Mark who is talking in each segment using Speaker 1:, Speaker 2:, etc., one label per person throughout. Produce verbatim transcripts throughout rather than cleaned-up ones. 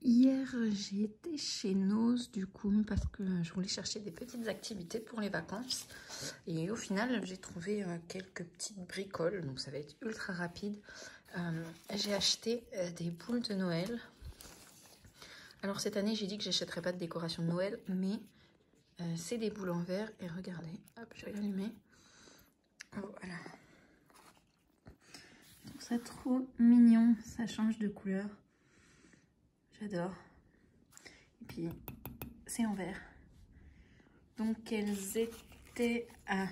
Speaker 1: Hier, j'ai été chez Nose du coup parce que je voulais chercher des petites activités pour les vacances. Et au final, j'ai trouvé euh, quelques petites bricoles, donc ça va être ultra rapide. Euh, j'ai acheté euh, des boules de Noël. Alors cette année, j'ai dit que j'achèterais pas de décoration de Noël, mais euh, c'est des boules en verre. Et regardez, hop, je vais l'allumer. Voilà. Je trouve ça trop mignon, ça change de couleur. J'adore. Et puis, c'est en verre. Donc, elles étaient à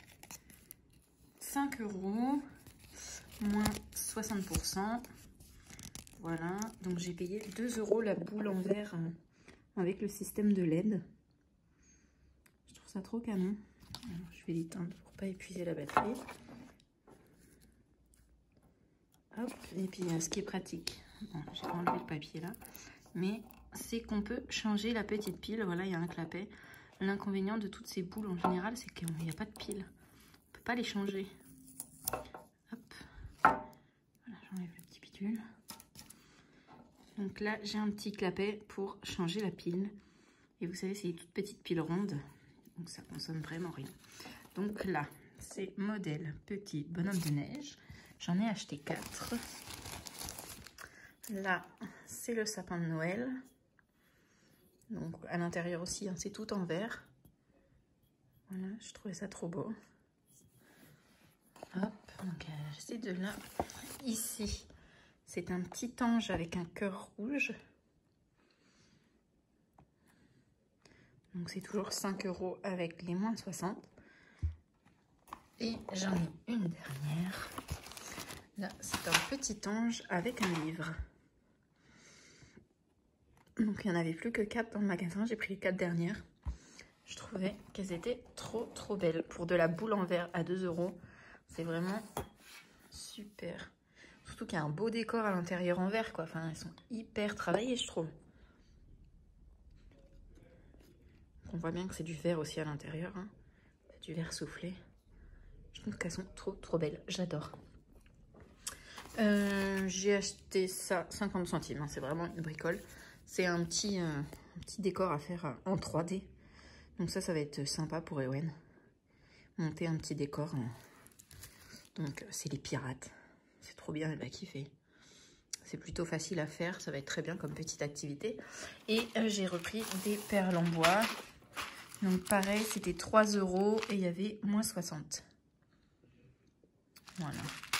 Speaker 1: cinq euros, moins soixante pour cent. Voilà. Donc, j'ai payé deux euros la boule en verre avec le système de L E D. Je trouve ça trop canon. Alors, je vais l'éteindre pour pas épuiser la batterie. Hop. Et puis, ce qui est pratique, bon, j'ai enlevé le papier là, mais c'est qu'on peut changer la petite pile. Voilà, il y a un clapet. L'inconvénient de toutes ces boules en général, c'est qu'il n'y a pas de pile. On ne peut pas les changer. Hop. Voilà, j'enlève le petit bidule. Donc là, j'ai un petit clapet pour changer la pile. Et vous savez, c'est des toutes petites piles rondes. Donc ça consomme vraiment rien. Donc là, c'est modèle petit bonhomme de neige. J'en ai acheté quatre. Là, c'est le sapin de Noël. Donc à l'intérieur aussi, hein, c'est tout en verre. Voilà, je trouvais ça trop beau. Hop, donc euh, ces deux-là. Ici, c'est un petit ange avec un cœur rouge. Donc c'est toujours cinq euros avec les moins soixante. Et j'en ai une dernière. Là, c'est un petit ange avec un livre. Donc il n'y en avait plus que quatre dans le magasin. J'ai pris les quatre dernières. Je trouvais qu'elles étaient trop trop belles. Pour de la boule en verre à deux euros, c'est vraiment super. Surtout qu'il y a un beau décor à l'intérieur en verre, quoi. Enfin, elles sont hyper travaillées, je trouve. On voit bien que c'est du verre aussi à l'intérieur. Hein. C'est du verre soufflé. Je trouve qu'elles sont trop trop belles. J'adore. Euh, j'ai acheté ça cinquante centimes. Hein. C'est vraiment une bricole. C'est un petit, euh, un petit décor à faire euh, en trois D. Donc ça, ça va être sympa pour Ewen. Monter un petit décor. Hein. Donc euh, c'est les pirates. C'est trop bien, elle va kiffer. C'est plutôt facile à faire. Ça va être très bien comme petite activité. Et euh, j'ai repris des perles en bois. Donc pareil, c'était trois euros et il y avait moins soixante. Voilà.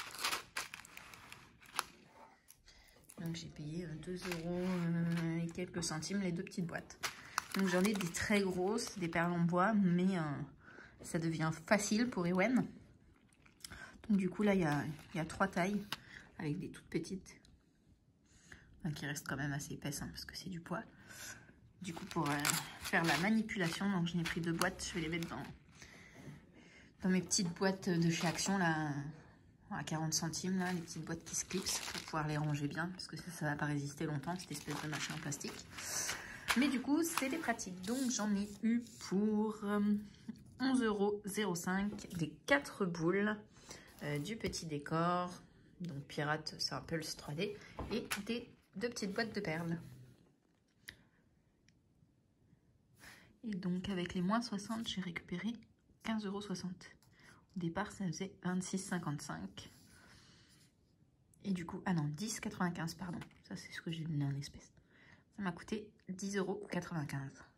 Speaker 1: Donc j'ai payé deux euros et quelques centimes les deux petites boîtes. Donc j'en ai des très grosses, des perles en bois, mais euh, ça devient facile pour Ewen. Donc du coup là il y a, il y a trois tailles avec des toutes petites. Enfin, qui restent quand même assez épaisses hein, parce que c'est du poids. Du coup pour euh, faire la manipulation, donc je n'ai pris deux boîtes, je vais les mettre dans, dans mes petites boîtes de chez Action là. À quarante centimes, là, les petites boîtes qui se clipsent pour pouvoir les ranger bien parce que ça, ça va pas résister longtemps, cette espèce de machin en plastique. Mais du coup, c'était pratique. Donc, j'en ai eu pour onze euros zéro cinq des quatre boules, euh, du petit décor, donc pirate, c'est un Pulse trois D, et des deux petites boîtes de perles. Et donc, avec les moins soixante, j'ai récupéré quinze euros soixante. Au départ, ça faisait vingt-six cinquante-cinq. Et du coup, ah non, dix quatre-vingt-quinze, pardon. Ça, c'est ce que j'ai donné en espèces. Ça m'a coûté dix euros quatre-vingt-quinze.